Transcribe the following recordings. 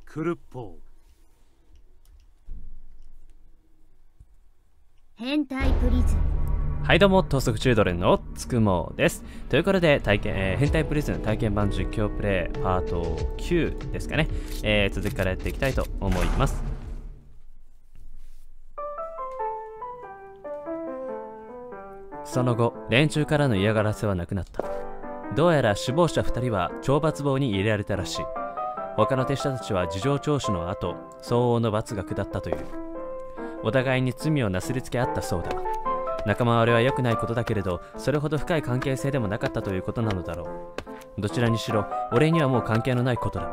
クルッポ変態プリズン。 はいどうも、高速チュードレンのつくもです。ということで変態プリズン体験版実況プレイパート9ですかね、続きからやっていきたいと思います。その後、連中からの嫌がらせはなくなった。どうやら首謀者2人は懲罰房に入れられたらしい。他の手下たちは事情聴取の後、相応の罰が下ったという。お互いに罪をなすりつけ合ったそうだ。仲間割れは良くないことだけれど、それほど深い関係性でもなかったということなのだろう。どちらにしろ、俺にはもう関係のないことだ。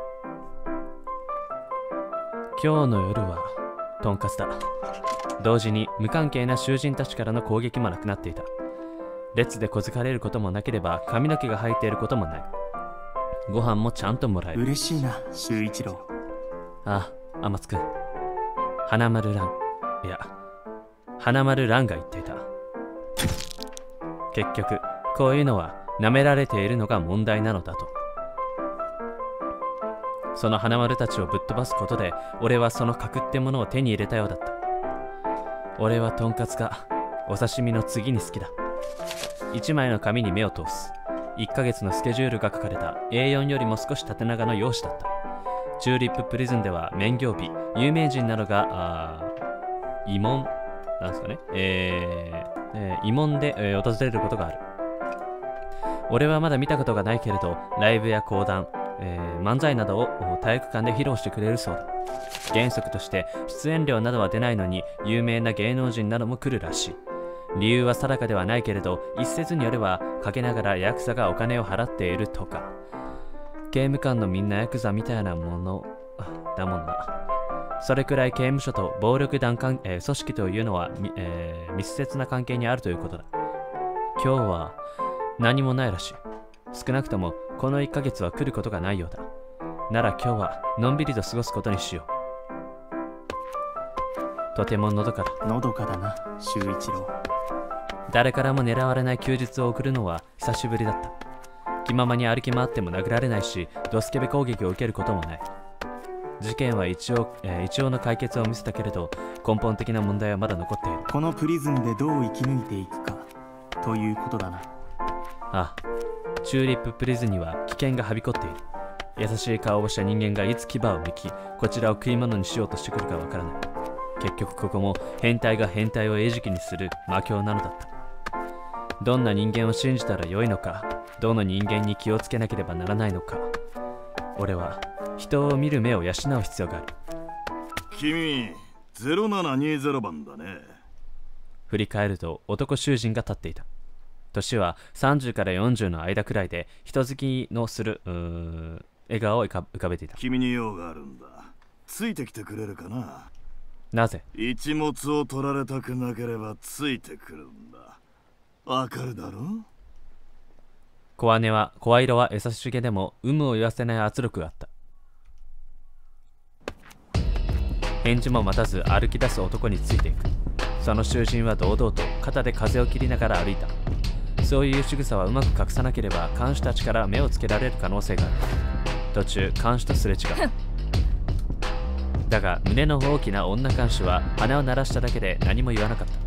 今日の夜はとんかつだ。同時に無関係な囚人たちからの攻撃もなくなっていた。列で小づかれることもなければ髪の毛が生えていることもない。ご飯もちゃんともらえる。 嬉しいな、修一郎。 ああ、天津くん。花丸蘭、いや花丸蘭が言っていた。結局こういうのは舐められているのが問題なのだと。その花丸たちをぶっ飛ばすことで俺はその格ってものを手に入れたようだった。俺はとんかつがお刺身の次に好きだ。一枚の紙に目を通す。1ヶ月のスケジュールが書かれた A4 よりも少し縦長の用紙だった。チューリッププリズンでは免業日、有名人などが慰問なんですかね、慰問で、訪れることがある。俺はまだ見たことがないけれど、ライブや講談、漫才などを体育館で披露してくれるそうだ。原則として出演料などは出ないのに有名な芸能人なども来るらしい。理由は定かではないけれど、一説によれば陰ながらヤクザがお金を払っているとか。刑務官のみんなヤクザみたいなものだもんな。それくらい刑務所と暴力団組織というのは、密接な関係にあるということだ。今日は何もないらしい。少なくともこの1ヶ月は来ることがないようだ。なら今日はのんびりと過ごすことにしよう。とてものどかだ。 のどかだな、修一郎。 誰からも狙われない休日を送るのは久しぶりだった。気ままに歩き回っても殴られないし、ドスケベ攻撃を受けることもない。事件は一応の解決を見せたけれど、根本的な問題はまだ残っている。 このプリズンでどう生き抜いていくかということだな。 ああ、チューリッププリズンには危険がはびこっている。優しい顔をした人間がいつ牙を剥き、こちらを食い物にしようとしてくるかわからない。結局ここも変態が変態を餌食にする魔境なのだった。どんな人間を信じたらよいのか、どの人間に気をつけなければならないのか。俺は人を見る目を養う必要がある。 君、0720番だね。 振り返ると男囚人が立っていた。年は30から40の間くらいで、人好きのする笑顔を浮かべていた。 君に用があるんだ。ついてきてくれるかな。 なぜ？ 一物を取られたくなければついてくるんだ。わかるだろ？ 声色は優しげでも有無を言わせない圧力があった。返事も待たず歩き出す男についていく。その囚人は堂々と肩で風を切りながら歩いた。そういう仕草はうまく隠さなければ看守たちから目をつけられる可能性がある。途中看守とすれ違う。だが胸の大きな女看守は鼻を鳴らしただけで何も言わなかった。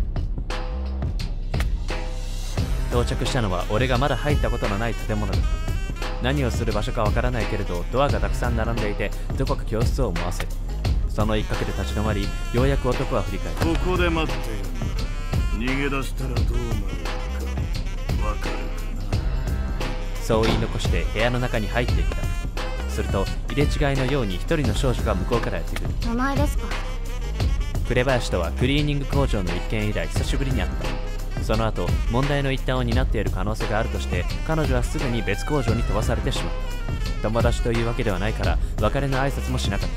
到着したのは俺がまだ入ったことのない建物だった。何をする場所かわからないけれど、ドアがたくさん並んでいて、どこか教室を思わせる。その一角で立ち止まり、ようやく男は振り返る。 ここで待っているんだ。逃げ出したらどうなるかわかるかな。 そう言い残して部屋の中に入っていった。すると入れ違いのように一人の少女が向こうからやってくる。 名前ですか？ 紅林とはクリーニング工場の一件以来久しぶりに会った。その後問題の一端を担っている可能性があるとして、彼女はすぐに別工場に飛ばされてしまった。友達というわけではないから別れの挨拶もしなかった。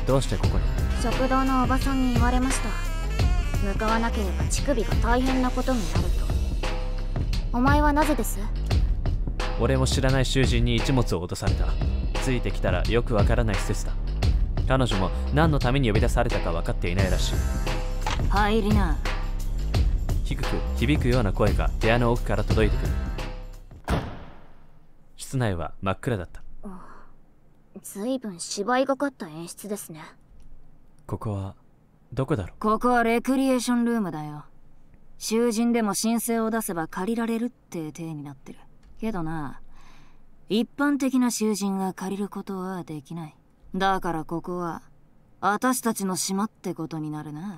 どうしてここに？ 食堂のおばさんに言われました。向かわなければ乳首が大変なことになると。お前はなぜです？ 俺も知らない囚人に一物を脅された。ついてきたらよくわからない施設だ。彼女も何のために呼び出されたか分かっていないらしい。 入りな。 低く響くような声が部屋の奥から届いてくる。室内は真っ暗だった。 ずいぶん芝居がかった演出ですね。 ここはどこだろう。 ここはレクリエーションルームだよ。囚人でも申請を出せば借りられるって体になってるけどな、一般的な囚人が借りることはできない。だからここは私たちの島ってことになるな。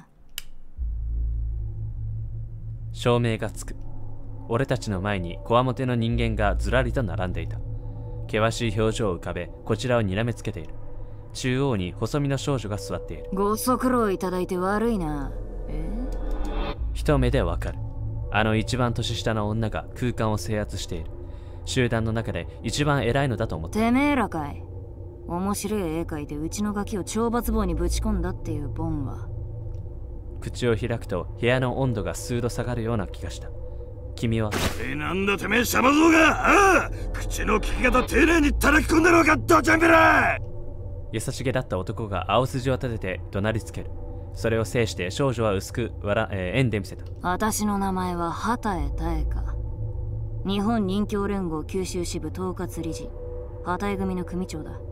照明がつく。俺たちの前にこわもての人間がずらりと並んでいた。険しい表情を浮かべ、こちらを睨めつけている。中央に細身の少女が座っている。 ご足労いただいて悪いな。 一目でわかる。あの一番年下の女が空間を制圧している。集団の中で一番偉いのだと思った。 てめえらかい。面白い絵描いてうちのガキを懲罰棒にぶち込んだっていうボンは。 口を開くと部屋の温度が数度下がるような気がした。君はなんだてめえシャバ僧が。ああ、口の利き方丁寧に叩き込んだろうか、ドチャンベラ。 優しげだった男が青筋を立てて怒鳴りつける。それを制して少女は薄く笑んでみせた。 私の名前は畑江妙香。日本任教連合九州支部統括理事、畑江組の組長だ。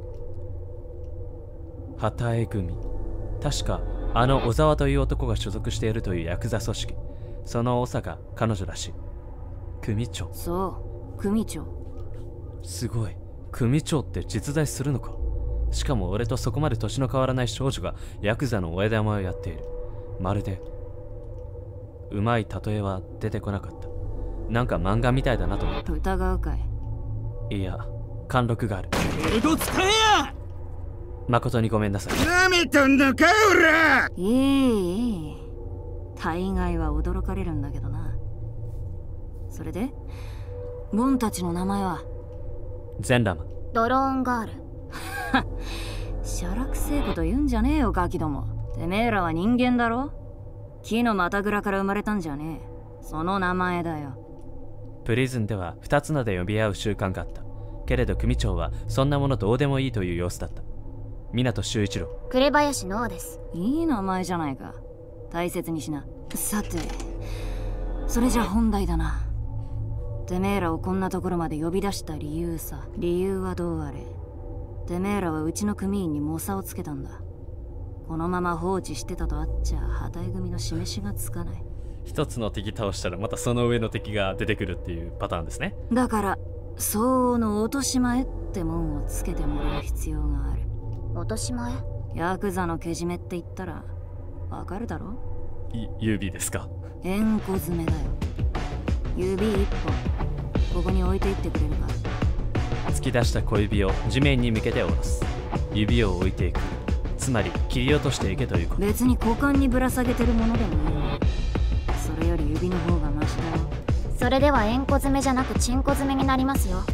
畑江組。確かあの小沢という男が所属しているというヤクザ組織。その長が彼女らしい。組長。 そう、組長。 すごい。組長って実在するのか。しかも俺とそこまで年の変わらない少女がヤクザの親玉をやっている。まるでうまい例えは出てこなかった。なんか漫画みたいだなと思った。 疑うかい。 いや、貫禄がある。 江戸使えや。 誠にごめんなさい。 なめたんだかおら。 いい。大概は驚かれるんだけどな。それでボンたちの名前は？ ゼンラマ。 ドローンガール。 しゃらくせえこと言うんじゃねえよガキども。てめえらは人間だろ。木のまたぐらから生まれたんじゃねえ。その名前だよ。 プリズンでは2つ名で呼び合う習慣があった。けれど組長はそんなものどうでもいいという様子だった。湊修一郎。 紅林ノアです。 いい名前じゃないか。大切にしな。さて、それじゃ本題だな。てめえらをこんなところまで呼び出した理由さ。理由はどうあれ、てめえらはうちの組員にモサをつけたんだ。このまま放置してたとあっちゃ畑江組の示しがつかない。 一つの敵倒したらまたその上の敵が出てくるっていうパターンですね。 だから相応の落とし前ってもんをつけてもらう必要がある。 落とし前？ ヤクザのけじめって言ったらわかるだろ。 指ですか。 円弧詰めだよ。指一本ここに置いていってくれるか。 突き出した小指を地面に向けて下ろす。指を置いていく。つまり切り落としていけということ。 別に股間にぶら下げてるものでもいい。それより指の方がマシだよ。 それでは円弧詰めじゃなくチンコ詰めになりますよ。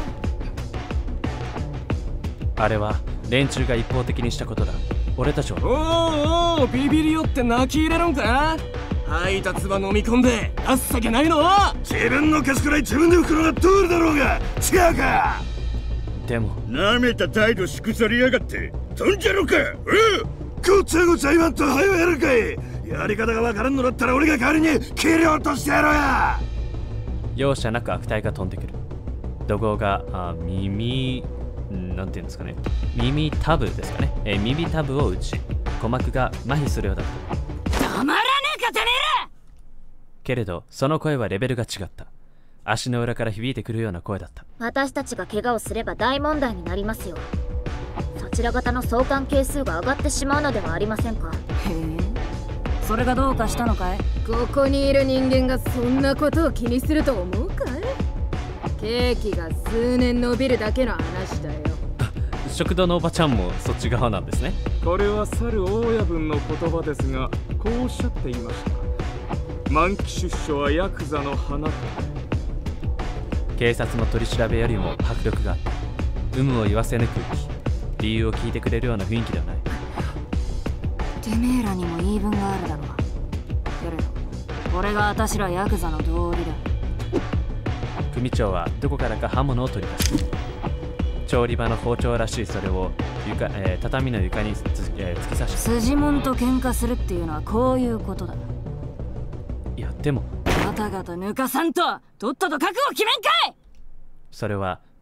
あれは連中が一方的にしたことだ。俺たちは。 おービビりよって泣き入れるんか。吐いた唾飲み込んであっさけないの。自分のケツくらい自分で袋が通るだろうが。違うか。 でもなめた態度しくさりやがって飛んじゃろうか。ごちゃごちゃ言わんと早うやるかい。やり方がわからんのだったら俺が代わりに切り落としてやろうや。 容赦なく悪態が飛んでくる。怒号がなんていうんですかね、耳タブですかね、耳タブを打ち鼓膜が麻痺するようだった。 黙らねえかてめえら。 けれどその声はレベルが違った。足の裏から響いてくるような声だった。 私たちが怪我をすれば大問題になりますよ。そちら方の相関係数が上がってしまうのではありませんか。 へえ、それがどうかしたのかい。 ここにいる人間がそんなことを気にすると思うかい。ケーキが数年伸びるだけの話だよ。 食堂のおばちゃんもそっち側なんですね。 これは去る大親分の言葉ですが、こうおっしゃっていました。満期出所はヤクザの花と。 警察の取り調べよりも迫力があった。有無を言わせぬ空気。理由を聞いてくれるような雰囲気ではない。 てめえらにも言い分があるだろう。けれどこれが私らヤクザの道理だ。 組長はどこからか刃物を取り出す。調理場の包丁らしいそれを畳の床に突き刺し。 筋もんと喧嘩するっていうのはこういうことだ。 いやでもガタガタ抜かさんととっとと覚悟決めんかい。 それは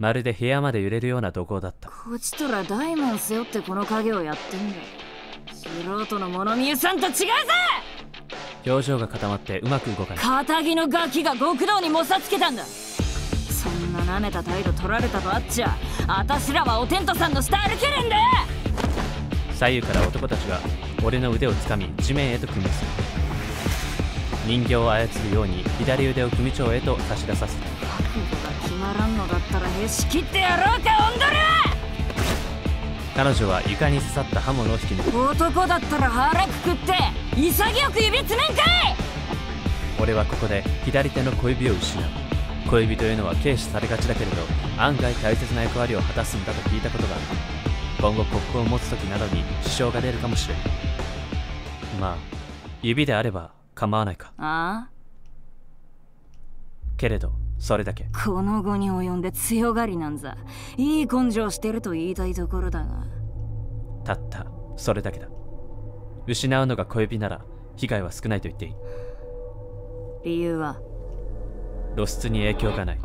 まるで部屋まで揺れるような怒号だった。 こちとら大門背負ってこの影をやってんだ。素人の物見ゆさんと違うぜ。 表情が固まってうまく動かない。 片木のガキが極道にもさつけたんだ。そんな舐めた態度取られたとあっちゃ、あたしらはおテントさんの下歩けるんだ。 左右から男たちが俺の腕をつかみ地面へと組み寄せる。人形を操るように左腕を組長へと差し出させた。 覚悟が決まらんのだったらへし切ってやろうか、オンドル。 彼女は床に刺さった刃物を引き抜く。 男だったら腹くくって潔く指つめんかい。 俺はここで左手の小指を失う。小指というのは軽視されがちだけれど案外大切な役割を果たすんだと聞いたことがある。今後国交を持つ時などに支障が出るかもしれない。まあ指であれば構わないか。 ああ、 けれどそれだけ。 この後に及んで強がりなんざいい根性してると言いたいところだが、 たったそれだけだ。失うのが小指なら被害は少ないと言っていい。 理由は露出に影響がない。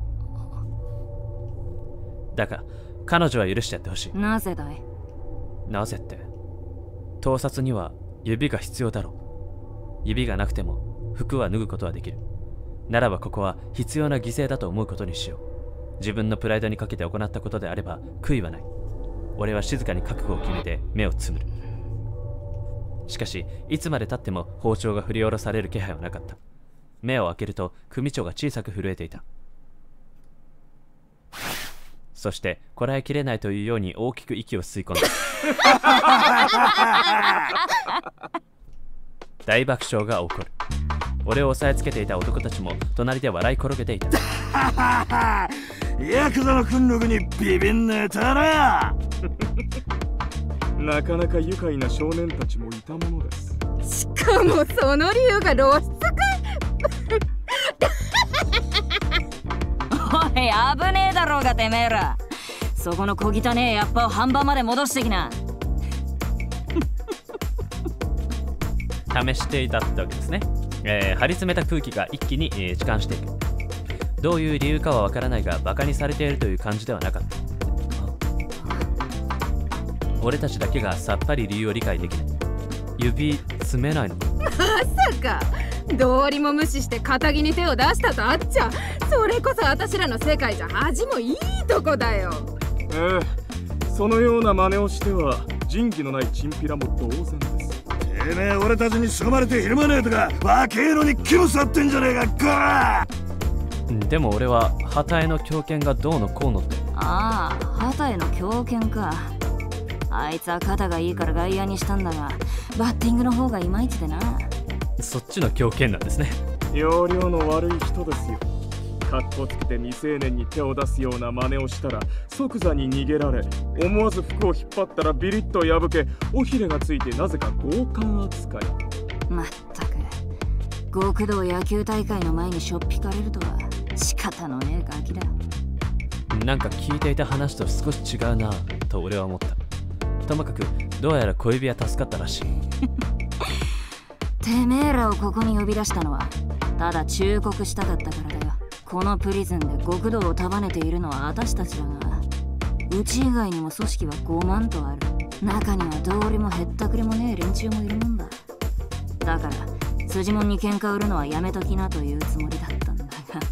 だが彼女は許してやってほしい。 なぜだい。 なぜって、盗撮には指が必要だろう。指がなくても服は脱ぐことはできる。ならばここは必要な犠牲だと思うことにしよう。自分のプライドにかけて行ったことであれば悔いはない。俺は静かに覚悟を決めて目をつむる。しかしいつまでたっても包丁が振り下ろされる気配はなかった。目を開けると組長が小さく震えていた。そしてこらえきれないというように大きく息を吸い込んだ。大爆笑が起こる。俺を押さえつけていた男たちも隣で笑い転げていた。 ヤクザの訓力にビビんねえたな。 なかなか愉快な少年たちもいたものです。 しかもその理由が露出か。 おい、危ねえだろうがてめえら。そこの小汚ねえやっぱを半場まで戻してきな。 試していたってわけですね。張り詰めた空気が一気に、弛緩していく。どういう理由かはわからないがバカにされているという感じではなかった。俺たちだけがさっぱり理由を理解できない。指詰めないの？ まさか道理も無視して肩に手を出したとあっちゃ、それこそ私らの世界じゃ恥もいいとこだよ。 そのような真似をしては仁義のないチンピラも同然です。 てめえ俺たちにすがまれてひるまねえとか若えのに気を去ってんじゃねえか、こら。 でも俺は旗への強肩がどうのこうのって。 ああ、旗への強肩か。あいつは肩がいいから外野にしたんだがバッティングの方がいまいちでな。 そっちの強肩なんですね。 要領の悪い人ですよ。かっこつけて未成年に手を出すような真似をしたら即座に逃げられ、思わず服を引っ張ったらビリッと破け、尾ひれがついてなぜか強姦扱い。 まったく極道野球大会の前にしょっぴかれるとは仕方のねえガキだ。 なんか聞いていた話と少し違うなと俺は思った。ともかくどうやら小指は助かったらしい。 てめえらをここに呼び出したのはただ忠告したかったからだよ。このプリズンで極道を束ねているのは私たちだが、うち以外にも組織は5万とある。中には道理もへったくれもねえ連中もいるもんだ。だから辻門に喧嘩売るのはやめときなというつもりだったんだが。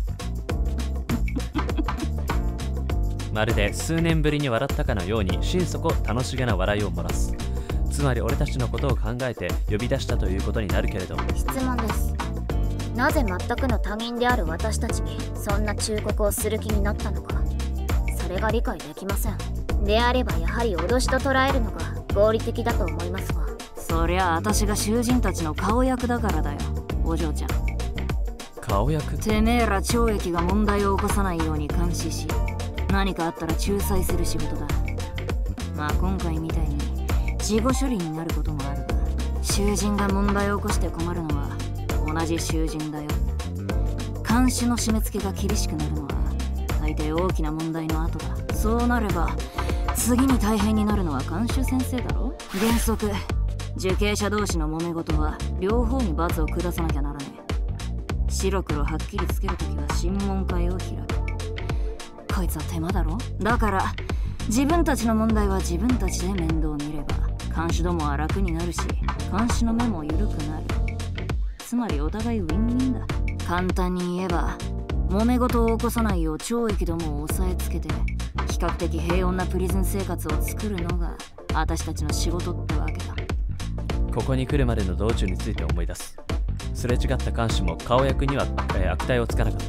まるで数年ぶりに笑ったかのように心底楽しげな笑いを漏らす。つまり俺たちのことを考えて呼び出したということになるけれど。 質問です。なぜ全くの他人である私たちにそんな忠告をする気になったのか、それが理解できません。であればやはり脅しと捉えるのが合理的だと思いますが。 そりゃ私が囚人たちの顔役だからだよ、お嬢ちゃん。 顔役？ てめえら懲役が問題を起こさないように監視し、何かあったら仲裁する仕事だ。まあ今回みたいに事後処理になることもあるが、囚人が問題を起こして困るのは同じ囚人だよ。看守の締め付けが厳しくなるのは大抵大きな問題の後だ。そうなれば次に大変になるのは看守先生だろ。原則受刑者同士の揉め事は両方に罰を下さなきゃならねえ。白黒はっきりつけるときは審問会を開く。 こいつは手間だろ。だから自分たちの問題は自分たちで面倒見れば看守どもは楽になるし、看守の目も緩くなる。つまりお互いウィンウィンだ。簡単に言えば揉め事を起こさないよう懲役どもを押さえつけて比較的平穏なプリズン生活を作るのが私たちの仕事ってわけだ。 ここに来るまでの道中について思い出す。すれ違った看守も顔役には、悪態をつかなかった。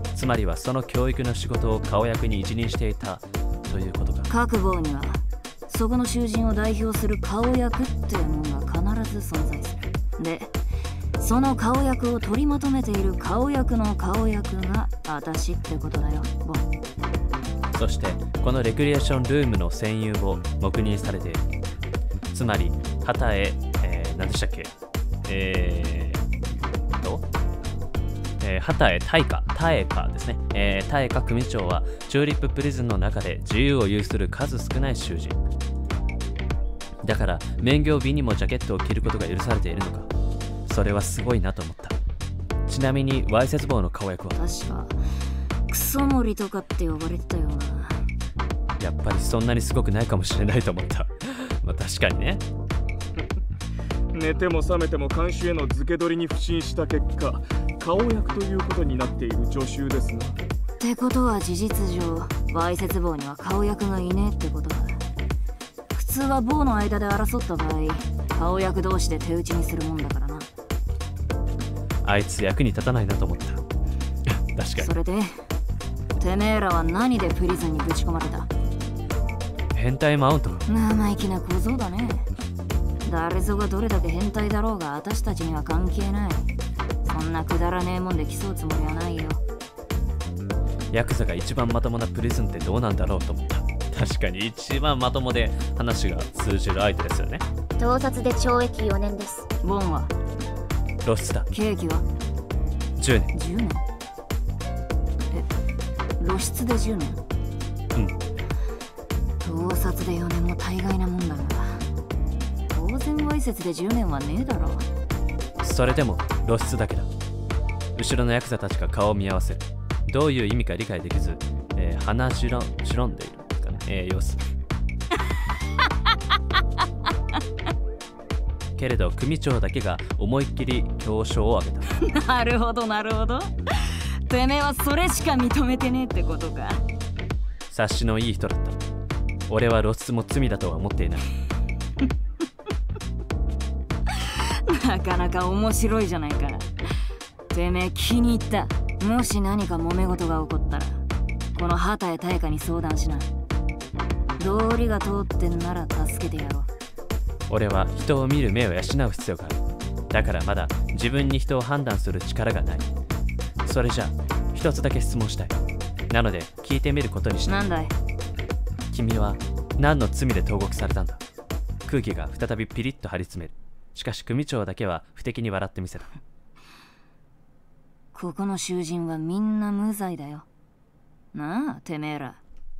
つまりはその教育の仕事を顔役に一任していたということか。 各房にはそこの囚人を代表する顔役ってものが必ず存在する。でその顔役を取りまとめている顔役の顔役が私ってことだよ、ボン。 そしてこのレクリエーションルームの占有を黙認されている。つまり畑何でしたっけ、畑大花ですね。大花組長はチューリッププリズンの中で自由を有する数少ない囚人だから、免許日にもジャケットを着ることが許されているのか。それはすごいなと思った。ちなみにわいせつ坊の顔役は確かクソモリとかって呼ばれてたよな。 やっぱりそんなにすごくないかもしれないと思ったまあ確かにね。 寝ても覚めても看守への付け取りに不信した結果、顔役ということになっている助手ですな。 ってことは事実上わいせつ坊には顔役がいねえってことだ。普通は坊の間で争った場合顔役同士で手打ちにするもんだからな。 あいつ役に立たないなと思った確かに。 それでてめえらは何でプリズンにぶち込まれた。 変態マウントか。 生意気な小僧だね。誰ぞがどれだけ変態だろうが私たちには関係ない。そんなくだらねえもんで競うつもりはないよ。 ヤクザが一番まともなプリズンってどうなんだろうと思った。確かに一番まともで話が通じる相手ですよね。 盗撮で懲役4年です。 ボンは露出だ。 刑期は 10年。 10年。露出で10年。盗撮で4年も大概なもんだが、当然わいせつで10年はねえだろ。 それでも露出だけだ。後ろのヤクザたちが顔を見合わせる。どういう意味か理解できず、鼻白んでいるんですかね、様子けれど組長だけが思いっきり表彰を挙げたなるほどなるほど。てめえはそれしか認めてねえってことか。 察しのいい人だった。俺は露出も罪だとは思っていないなかなか面白いじゃないか。てめえ気に入った。もし何か揉め事が起こったらこの畑大花に相談しな。道理が通ってんなら助けてやろう。 俺は人を見る目を養う必要がある。だからまだ自分に人を判断する力がない。それじゃあ一つだけ質問したい。なので聞いてみることにした。 なんだい。 君は何の罪で投獄されたんだ。空気が再びピリッと張り詰める。しかし組長だけは不敵に笑ってみせた。 ここの囚人はみんな無罪だよなあ、てめえら。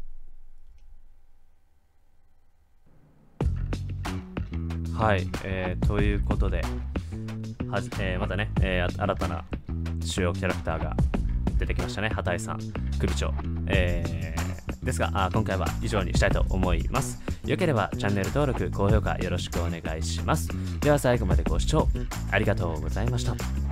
はい、ということでまたね、新たな主要キャラクターが出てきましたね。畑井さん、組長、ですが今回は以上にしたいと思います。よければチャンネル登録、高評価よろしくお願いします。では最後までご視聴ありがとうございました。